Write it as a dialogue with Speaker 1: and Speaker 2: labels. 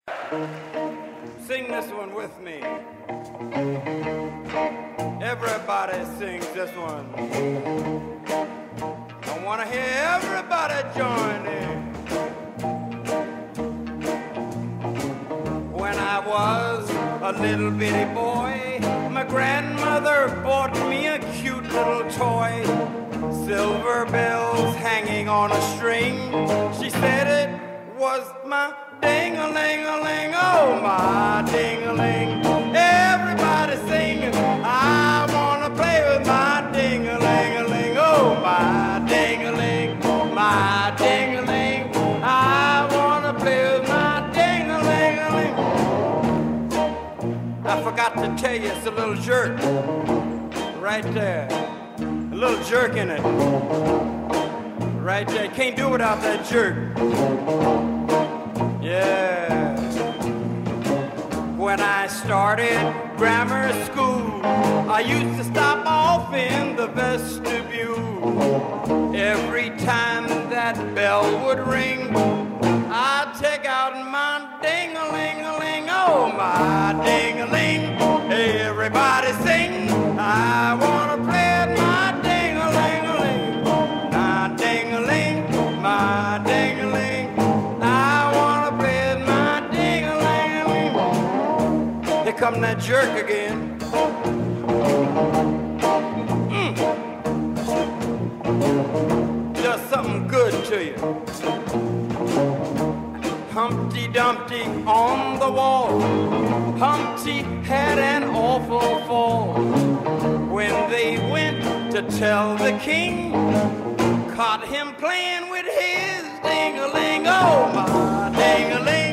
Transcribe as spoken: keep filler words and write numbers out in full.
Speaker 1: Sing this one with me. Everybody sings this one. I want to hear everybody join in. When I was a little bitty boy, my grandmother bought me a cute little toy. Silver bells hanging on a string. She said it was my ding-a-ling-a-ling, oh my ding-a-ling. Everybody sing, I wanna play with my ding-a-ling-a-ling, oh my ding-a-ling, my ding-a-ling. I wanna play with my ding-a-ling-a-ling. I forgot to tell you, it's a little jerk right there, a little jerk in it. Right there, can't do without that jerk. Yeah. When I started grammar school, I used to stop off in the vestibule. Every time that bell would ring, I'd take out my ding-a-ling-a-ling, oh my ding-a-ling. Hey, everybody sing, I wanna play with my ding-a-ling-a-ling, my ding-a-ling, my ding-a-ling. I wanna play with my ding-a-ling-a-ling. Here come that jerk again. Mm. Does something good to you. Humpty Dumpty on the wall. Humpty had an awful fall. When they went to tell the king, caught him playing with his ding-a-ling, oh my ding-a-ling.